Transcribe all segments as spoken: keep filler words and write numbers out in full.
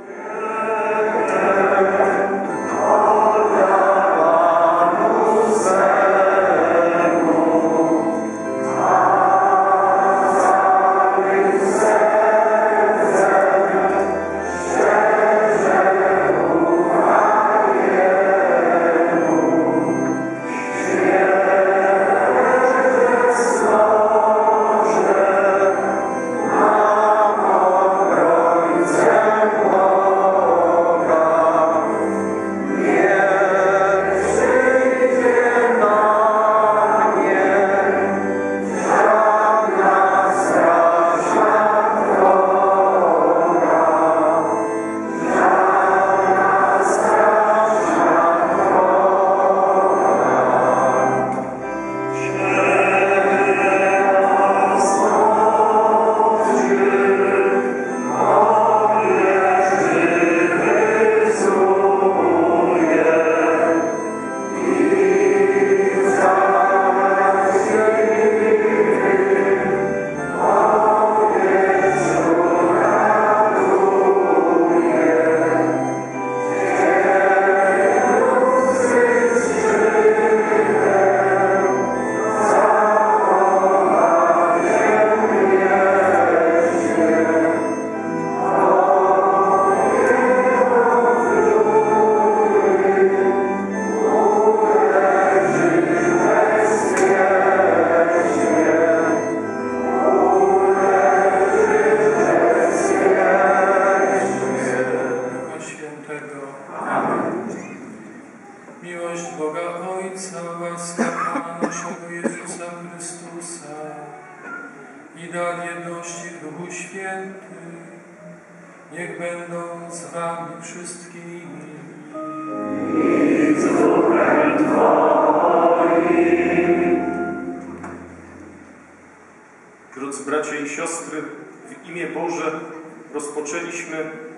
Drodzy bracia i siostry, w imię Boże rozpoczęliśmy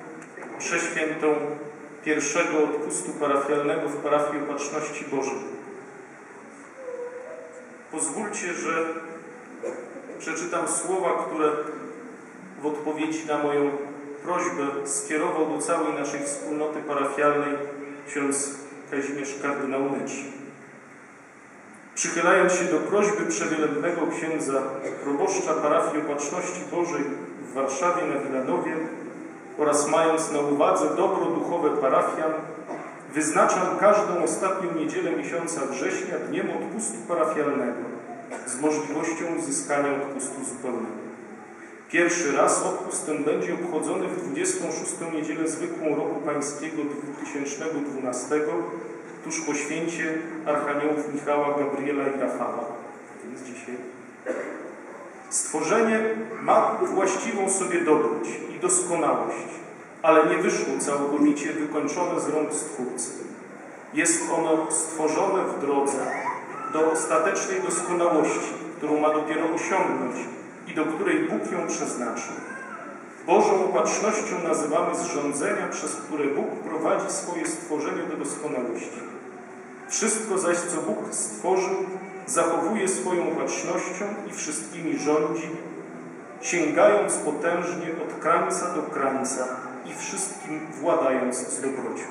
mszę świętą pierwszego odpustu parafialnego w parafii Opatrzności Bożej. Pozwólcie, że przeczytam słowa, które w odpowiedzi na moją prośbę skierował do całej naszej wspólnoty parafialnej ksiądz Kazimierz kardynał Nyć. Przychylając się do prośby przewielebnego księdza proboszcza parafii Opatrzności Bożej w Warszawie na Wilanowie oraz mając na uwadze dobro duchowe parafian, wyznaczam każdą ostatnią niedzielę miesiąca września dniem odpustu parafialnego z możliwością uzyskania odpustu zupełnego. Pierwszy raz odpust ten będzie obchodzony w dwudziestą szóstą niedzielę zwykłą roku pańskiego dwutysięcznego dwunastego, tuż po święcie archaniołów Michała, Gabriela i Rafała. Więc dzisiaj. Stworzenie ma właściwą sobie dobroć i doskonałość, ale nie wyszło całkowicie wykończone z rąk Stwórcy. Jest ono stworzone w drodze do ostatecznej doskonałości, którą ma dopiero osiągnąć i do której Bóg ją przeznaczył. Bożą opatrznością nazywamy zrządzenia, przez które Bóg prowadzi swoje stworzenie do doskonałości. Wszystko zaś, co Bóg stworzył, zachowuje swoją opatrznością i wszystkimi rządzi, sięgając potężnie od krańca do krańca i wszystkim władając z dobrocią.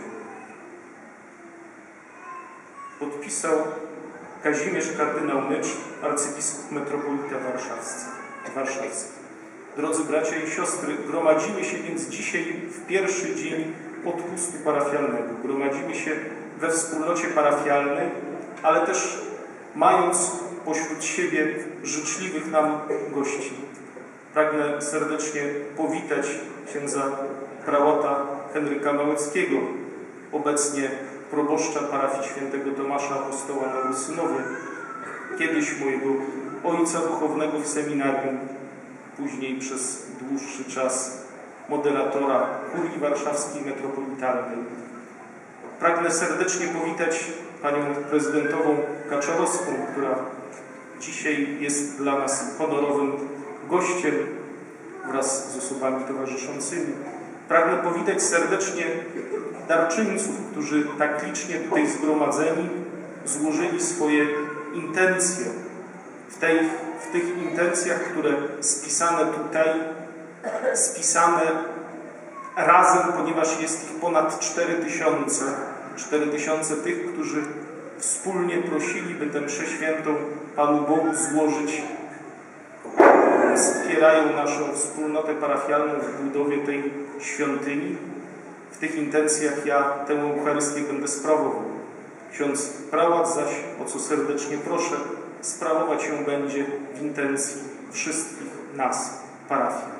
Podpisał Kazimierz kardynał Nyć, arcybiskup metropolita warszawski. Drodzy bracia i siostry, gromadzimy się więc dzisiaj w pierwszy dzień odpustu parafialnego. Gromadzimy się we wspólnocie parafialnej, ale też mając pośród siebie życzliwych nam gości. Pragnę serdecznie powitać księdza prałata Henryka Małeckiego, obecnie proboszcza parafii świętego Tomasza Apostoła na Ursynowie, kiedyś mojego ojca duchownego w seminarium, później przez dłuższy czas moderatora kurii warszawskiej metropolitalnej. Pragnę serdecznie powitać panią prezydentową Kaczorowską, która dzisiaj jest dla nas honorowym gościem wraz z osobami towarzyszącymi. Pragnę powitać serdecznie darczyńców, którzy tak licznie tutaj zgromadzeni złożyli swoje intencje. W, tej, w tych intencjach, które spisane tutaj, spisane razem, ponieważ jest ich ponad cztery tysiące, cztery tysiące tych, którzy wspólnie prosili, by tę mszę świętą Panu Bogu złożyć, wspierają naszą wspólnotę parafialną w budowie tej świątyni. W tych intencjach ja tę Eucharystię będę sprawował. Ksiądz prałat zaś, o co serdecznie proszę, sprawować ją będzie w intencji wszystkich nas, parafian.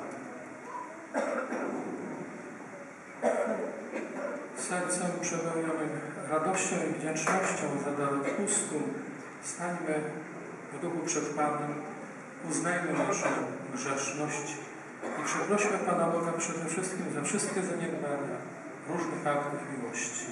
Sercem przepełnionym radością i wdzięcznością za dar odpustu stańmy w duchu przed Panem, uznajmy naszą grzeszność i przeprośmy Pana Boga przede wszystkim za wszystkie zaniedbania różnych aktów miłości.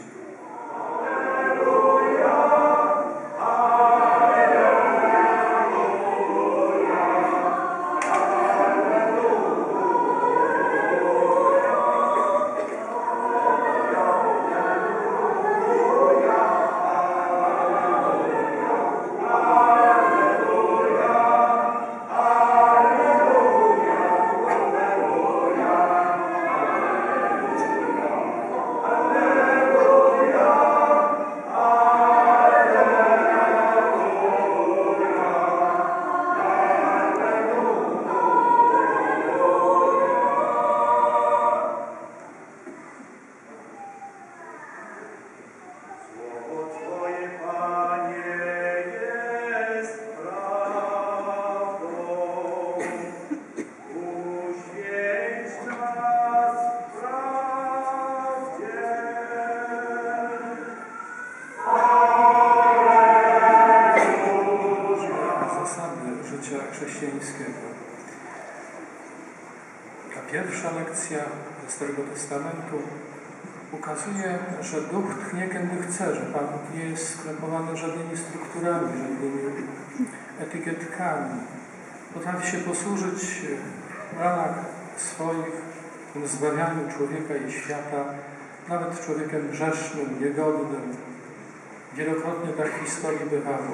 Ta pierwsza lekcja ze Starego Testamentu ukazuje, że duch tchnie, kiedy chce, że Pan Bóg nie jest skrępowany żadnymi strukturami, żadnymi etykietkami. Potrafi się posłużyć w ranach swoich w zbawianiu człowieka i świata, nawet człowiekiem grzesznym, niegodnym. Wielokrotnie tak w historii bywało.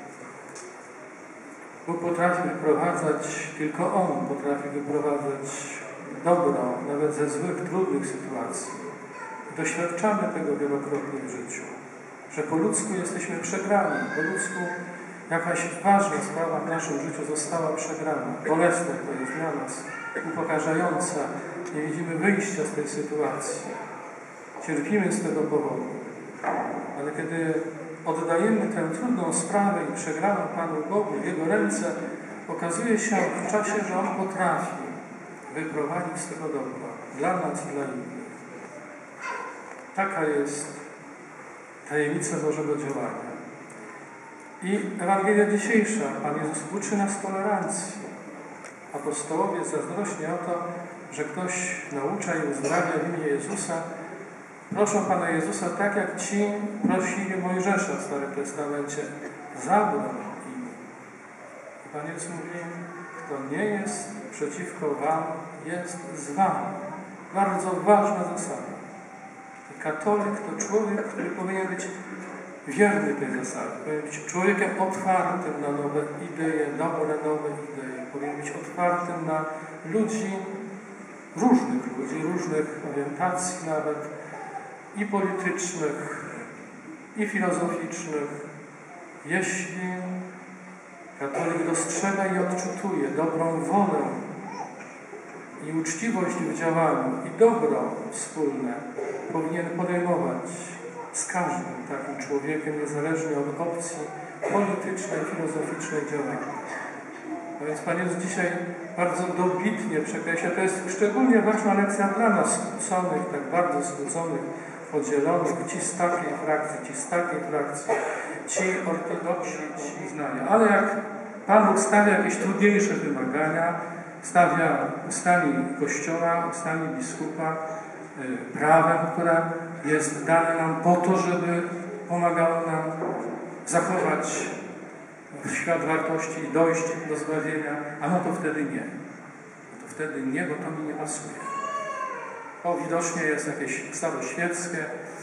Bóg potrafi wyprowadzać, tylko On potrafi wyprowadzać dobro, nawet ze złych, trudnych sytuacji. Doświadczamy tego wielokrotnie w życiu, że po ludzku jesteśmy przegrani, po ludzku jakaś ważna sprawa w naszym życiu została przegrana. Bolesne to jest dla nas, upokarzająca, nie widzimy wyjścia z tej sytuacji. Cierpimy z tego powodu. Ale kiedy oddajemy tę trudną sprawę i przegraną Panu Bogu w Jego ręce, okazuje się w czasie, że On potrafi wyprowadzić z tego dobra dla nas i dla innych. Taka jest tajemnica Bożego działania. I Ewangelia dzisiejsza, Pan Jezus uczy nas tolerancji. Apostołowie zazdrośni o to, że ktoś naucza i uzdrawia w imię Jezusa, proszą Pana Jezusa tak, jak ci prosili Mojżesza w Starym Testamencie. Zabroń im. I Pan Jezus mówi, kto nie jest przeciwko wam, jest z wami. Bardzo ważna zasada. Katolik to człowiek, który powinien być wierny tej zasady. Powinien być człowiekiem otwartym na nowe idee, dobre nowe idee. Powinien być otwartym na ludzi, różnych ludzi, różnych orientacji nawet, i politycznych, i filozoficznych. Jeśli katolik dostrzega i odczytuje dobrą wolę i uczciwość w działaniu i dobro wspólne, powinien podejmować z każdym takim człowiekiem, niezależnie od opcji politycznej, filozoficznej działania. No więc Pan Jezus dzisiaj bardzo dobitnie przekreśla, to jest szczególnie ważna lekcja dla nas skłóconych, tak bardzo skłóconych, podzielonych, ci z takiej frakcji, ci z takiej frakcji, ci ortodoksi, ci uznania. Ale jak Pan Bóg stawia jakieś trudniejsze wymagania, stawia ustami Kościoła, ustami biskupa, y, prawem, które jest dane nam po to, żeby pomagało nam zachować świat wartości i dojść do zbawienia, a no to wtedy nie. No to wtedy nie, bo to mi nie pasuje. O, widocznie jest jakieś staroświeckie,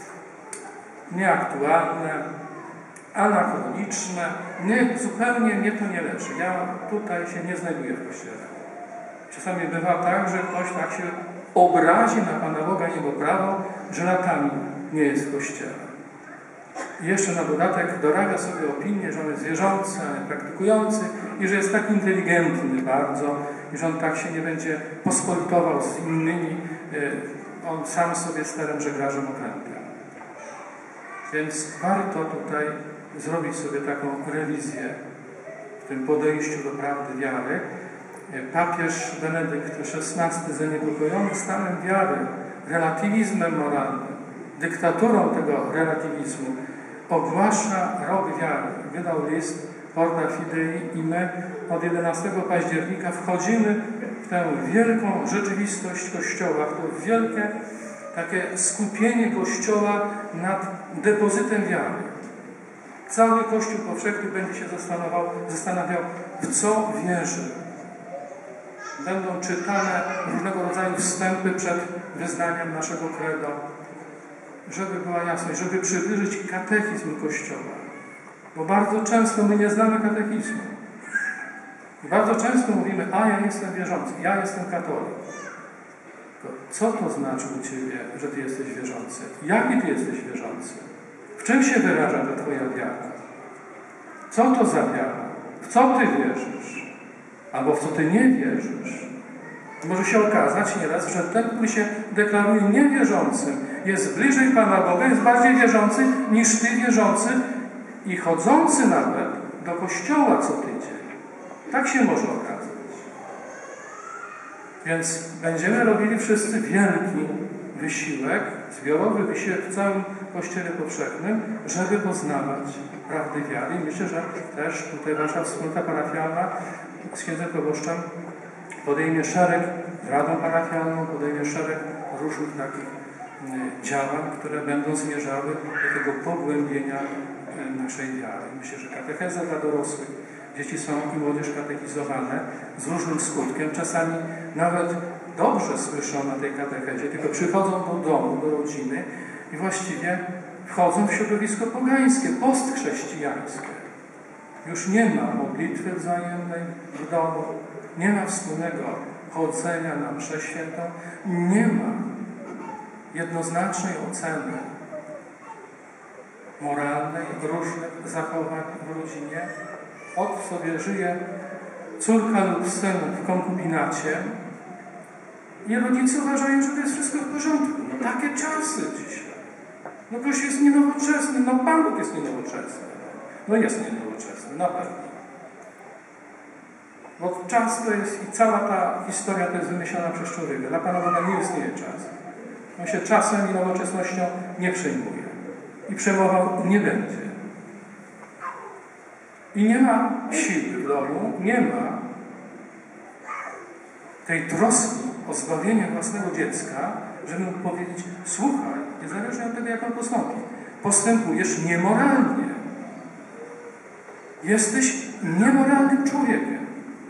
nieaktualne, anachroniczne, nie, zupełnie mnie to nie leży. Ja tutaj się nie znajduję w Kościele. Czasami bywa tak, że ktoś tak się obrazi na Pana Boga Jego prawo, że latami nie jest w Kościele. I jeszcze na dodatek dorabia sobie opinię, że on jest wierzący, a nie praktykujący i że jest tak inteligentny bardzo i że on tak się nie będzie pospolitował z innymi. On sam sobie starym żeglarzem okrętem. Więc warto tutaj zrobić sobie taką rewizję w tym podejściu do prawdy wiary. Papież Benedykt szesnasty, zaniepokojony stanem wiary, relatywizmem moralnym, dyktaturą tego relatywizmu, ogłasza rok wiary. Wydał list Orda Fidei i my od jedenastego października wchodzimy w tę wielką rzeczywistość Kościoła, w to wielkie takie skupienie Kościoła nad depozytem wiary. Cały Kościół powszechny będzie się zastanawiał, zastanawiał, w co wierzy. Będą czytane różnego rodzaju wstępy przed wyznaniem naszego credo, żeby była jasność, żeby przybliżyć katechizm Kościoła. Bo bardzo często my nie znamy katechizmu. I bardzo często mówimy, a ja jestem wierzący, ja jestem katolik. Co to znaczy u Ciebie, że Ty jesteś wierzący? Jaki Ty jesteś wierzący? W czym się wyraża ta Twoja wiara? Co to za wiara? W co Ty wierzysz? Albo w co Ty nie wierzysz? Może się okazać nieraz, że ten, który się deklaruje niewierzącym, jest bliżej Pana Boga, jest bardziej wierzący niż Ty wierzący i chodzący nawet do Kościoła co tydzień. Tak się może okazać. Więc będziemy robili wszyscy wielki wysiłek, zbiorowy wysiłek w całym Kościele powszechnym, żeby poznawać prawdy wiary. I myślę, że też tutaj Wasza wspólnota parafialna z księdzem proboszczem podejmie szereg, radą parafialną, podejmie szereg różnych takich działań, które będą zmierzały do tego pogłębienia naszej wiary. Myślę, że katecheza dla dorosłych, dzieci są i młodzież katechizowane z różnym skutkiem. Czasami nawet dobrze słyszą na tej katechezie, tylko przychodzą do domu, do rodziny i właściwie wchodzą w środowisko pogańskie, postchrześcijańskie. Już nie ma modlitwy wzajemnej w domu, nie ma wspólnego chodzenia na mszę świętą, nie ma jednoznacznej oceny moralnej różnych zachowań w rodzinie. Od sobie żyje córka lub syn w konkubinacie i rodzice uważają, że to jest wszystko w porządku. No takie czasy dzisiaj. No ktoś jest nienowoczesny, no Pan Bóg jest nienowoczesny. No jest nienowoczesny, na pewno. Bo czas to jest i cała ta historia to jest wymyślona przez człowieka. Dla Pana Boga nie istnieje czas. On się czasem i nowoczesnością nie przejmuje. I przejmował nie będzie. I nie ma siły w domu, nie ma tej troski o zbawienie własnego dziecka, żeby mu powiedzieć, słuchaj, niezależnie od tego, jak on postąpi, postępujesz niemoralnie. Jesteś niemoralnym człowiekiem.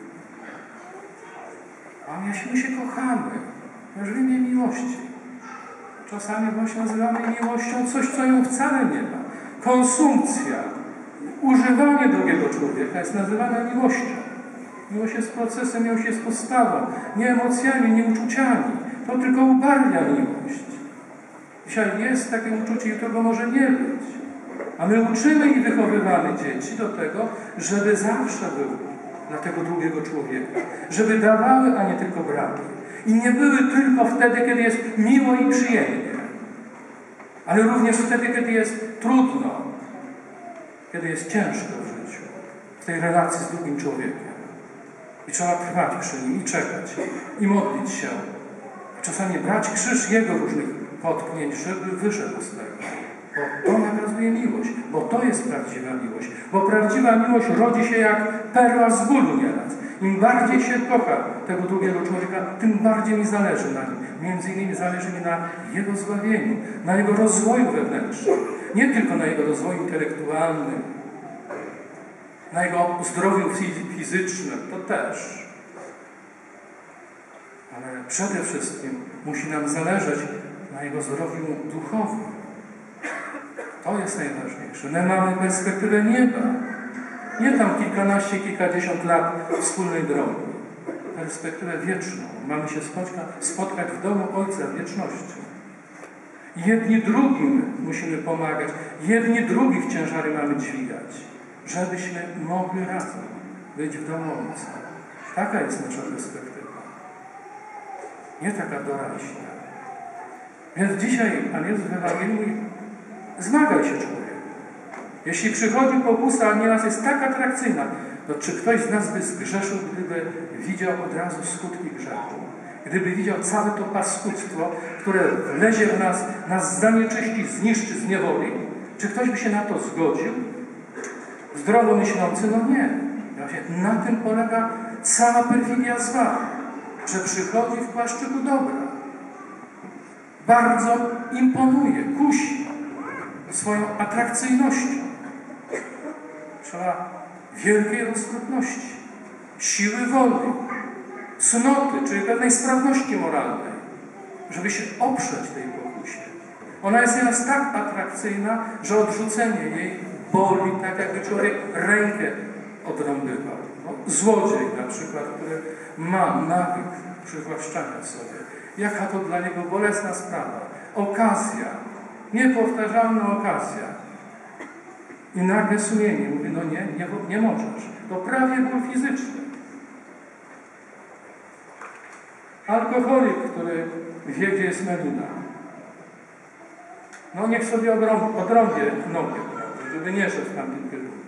A jeśli my się kochamy, masz w imię miłości. Czasami właśnie nazywamy miłością coś, co ją wcale nie ma. Konsumpcja, używanie drugiego człowieka jest nazywane miłością. Miłość jest procesem, miłość jest postawą, nie emocjami, nie uczuciami. To tylko ubarwia miłość. Dzisiaj jest takie uczucie, jutro go może nie być. A my uczymy i wychowywamy dzieci do tego, żeby zawsze były dla tego drugiego człowieka. Żeby dawały, a nie tylko brały. I nie były tylko wtedy, kiedy jest miło i przyjemnie. Ale również wtedy, kiedy jest trudno. Kiedy jest ciężko w życiu. W tej relacji z drugim człowiekiem. I trzeba trwać przy nim i czekać. I modlić się. A czasami brać krzyż jego różnych potknięć, żeby wyszedł z tego. Bo to nakazuje miłość. Bo to jest prawdziwa miłość. Bo prawdziwa miłość rodzi się jak perła z bólu nieraz. Im bardziej się kocha tego drugiego człowieka, tym bardziej mi zależy na nim. Między innymi zależy mi na jego zbawieniu, na jego rozwoju wewnętrznym. Nie tylko na jego rozwoju intelektualnym, na jego zdrowiu fizycznym, to też. Ale przede wszystkim musi nam zależeć na jego zdrowiu duchowym. To jest najważniejsze. My mamy perspektywę nieba. Nie tam kilkanaście, kilkadziesiąt lat wspólnej drogi. perspektywę wieczną. Mamy się spotkać, spotkać w domu Ojca w wieczności. Jedni drugim musimy pomagać, jedni drugich ciężary mamy dźwigać, żebyśmy mogli razem być w domu Ojca. Taka jest nasza perspektywa. Nie taka doraźna. Więc dzisiaj Pan Jezus w Ewangelii mówi: zmagaj się, człowieku. Jeśli przychodzi pokusa, a nieraz jest tak atrakcyjna, no czy ktoś z nas by zgrzeszył, gdyby widział od razu skutki grzechu? Gdyby widział całe to paskudztwo, które wlezie w nas, nas zanieczyści, zniszczy, zniewoli? Czy ktoś by się na to zgodził? Zdrowo myślący? No nie. Właśnie na tym polega cała perfidia zła, że przychodzi w płaszczyku dobra. Bardzo imponuje, kusi swoją atrakcyjnością. Trzeba wielkiej roztropności, siły woli, cnoty, czyli pewnej sprawności moralnej, żeby się oprzeć tej pokusie. Ona jest nieraz tak atrakcyjna, że odrzucenie jej boli, tak jakby człowiek rękę odrąbywał. No, złodziej na przykład, który ma nawyk przywłaszczania sobie. Jaka to dla niego bolesna sprawa. Okazja, niepowtarzalna okazja. I nagle sumienie mówi: no nie, nie, nie możesz. To prawie było fizyczne. Alkoholik, który wie, gdzie jest melina. No niech sobie odrąbie nogę, żeby nie szedł w tamtym kierunku.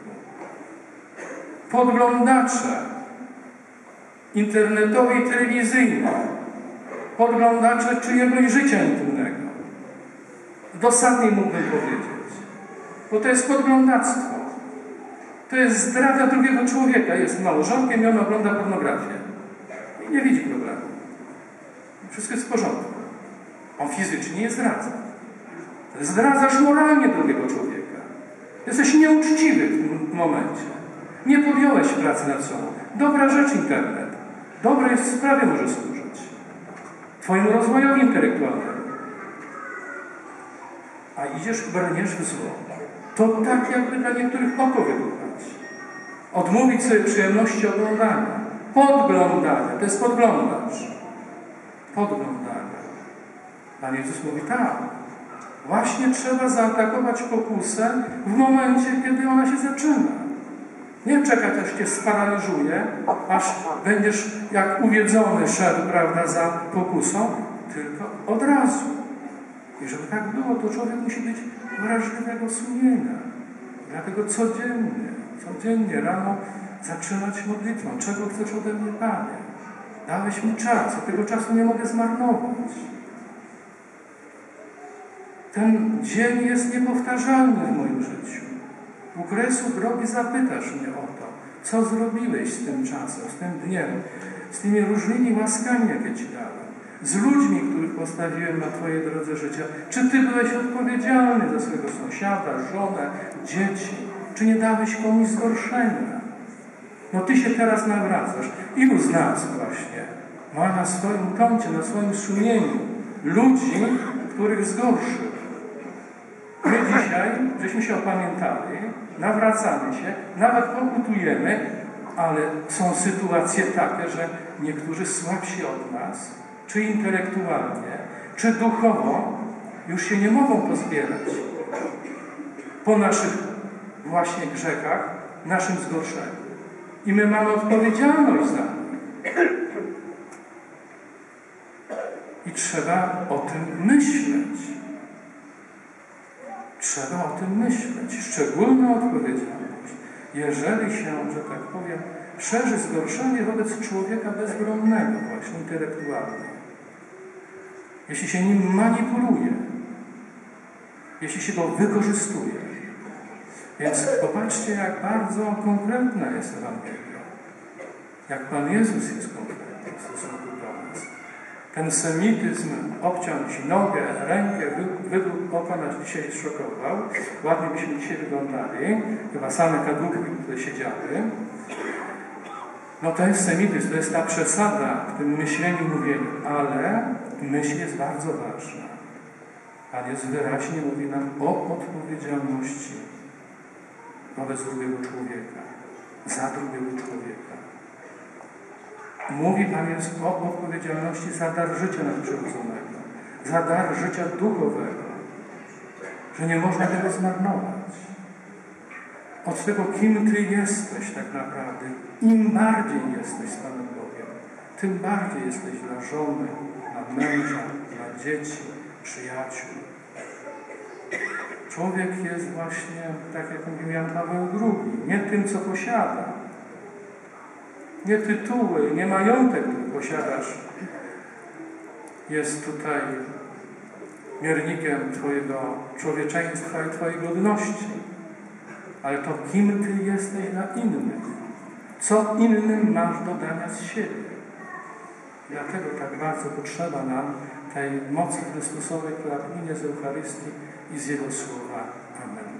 Podglądacze internetowi i telewizyjni, podglądacze czyjegoś życia intymnego. Dosadniej mógłbym powiedzieć. Bo to jest podglądactwo. To jest zdrada drugiego człowieka. Jest małżonkiem i on ogląda pornografię. I nie widzi problemu. Wszystko jest w porządku. On fizycznie nie zdradza. Zdradzasz moralnie drugiego człowieka. Jesteś nieuczciwy w tym momencie. Nie podjąłeś pracy nad sobą. Dobra rzecz internet. Dobrej sprawie może służyć. Twojemu rozwojowi intelektualnemu. A idziesz, brniesz w zło. To tak jakby dla niektórych oko wybuchać. Odmówić sobie przyjemności oglądania. Podglądania. To jest podglądacz. Podglądania. Pan Jezus mówi tak. Właśnie trzeba zaatakować pokusę w momencie, kiedy ona się zaczyna. Nie czekać, aż cię sparaliżuje, aż będziesz jak uwiedzony szedł, prawda, za pokusą, tylko od razu. I żeby tak było, to człowiek musi być wrażliwego sumienia. Dlatego codziennie, codziennie rano zaczynać modlitwą. Czego chcesz ode mnie, Panie? Dałeś mi czas, ja tego czasu nie mogę zmarnować. Ten dzień jest niepowtarzalny w moim życiu. U kresu drogi zapytasz mnie o to, co zrobiłeś z tym czasem, z tym dniem, z tymi różnymi łaskami, jakie Ci dałem, z ludźmi, których postawiłem na Twojej drodze życia. Czy Ty byłeś odpowiedzialny za swojego sąsiada, żonę, dzieci? Czy nie dałeś komuś zgorszenia? No Ty się teraz nawracasz. Ilu z nas właśnie ma na swoim koncie, na swoim sumieniu ludzi, których zgorszył? My dzisiaj, żeśmy się opamiętali, nawracamy się, nawet pokutujemy, ale są sytuacje takie, że niektórzy słabsi od nas, czy intelektualnie, czy duchowo, już się nie mogą pozbierać po naszych właśnie grzechach, naszym zgorszeniu. I my mamy odpowiedzialność za nich. I trzeba o tym myśleć. Trzeba o tym myśleć. Szczególna odpowiedzialność. Jeżeli się, że tak powiem, szerzy zgorszenie wobec człowieka bezbronnego, właśnie intelektualnie. Jeśli się nim manipuluje, jeśli się go wykorzystuje. Więc popatrzcie, jak bardzo konkretna jest Ewangelia. Jak Pan Jezus jest konkretny w stosunku do nas. Ten semityzm obciął Ci nogę, rękę, wydług oka nas dzisiaj szokował. Ładnie byśmy dzisiaj wyglądali. Chyba same kadłubki tutaj siedziały. No to jest semityzm, to jest ta przesada w tym myśleniu, mówieniu. Ale myśl jest bardzo ważna. Pan Jezus wyraźnie mówi nam o odpowiedzialności wobec drugiego człowieka. Za drugiego człowieka. Mówi Pan jest o odpowiedzialności za dar życia nadprzyrodzonego, za dar życia duchowego, że nie można tego zmarnować. Od tego, kim Ty jesteś tak naprawdę, im bardziej jesteś z Panem Bogiem, tym bardziej jesteś dla żony, dla męża, dla dzieci, przyjaciół. Człowiek jest właśnie, tak jak mówił Jan Paweł drugi, nie tym, co posiada. Nie tytuły, nie majątek, który posiadasz, jest tutaj miernikiem Twojego człowieczeństwa i Twojej godności. Ale to, kim Ty jesteś dla innych. Co innym masz do dania z siebie. Dlatego tak bardzo potrzeba nam tej mocy Chrystusowej, która płynie z Eucharystii i z Jego słowa. Amen.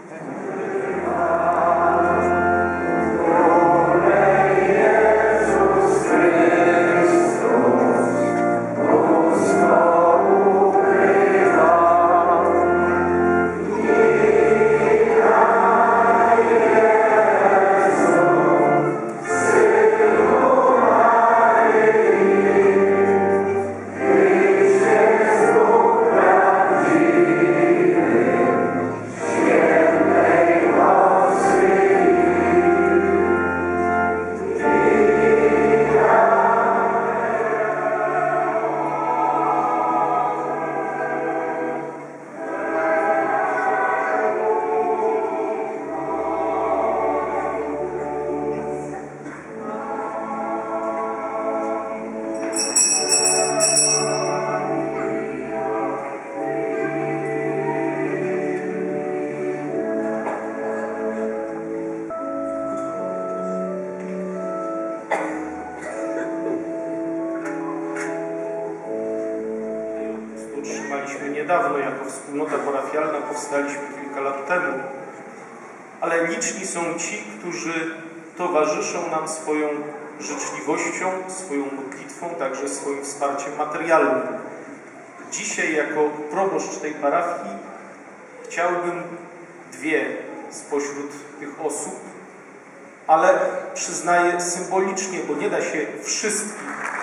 Niedawno jako wspólnota parafialna powstaliśmy kilka lat temu, ale liczni są ci, którzy towarzyszą nam swoją życzliwością, swoją modlitwą, także swoim wsparciem materialnym. Dzisiaj jako proboszcz tej parafii chciałbym dwie spośród tych osób, ale przyznaję symbolicznie, bo nie da się wszystkich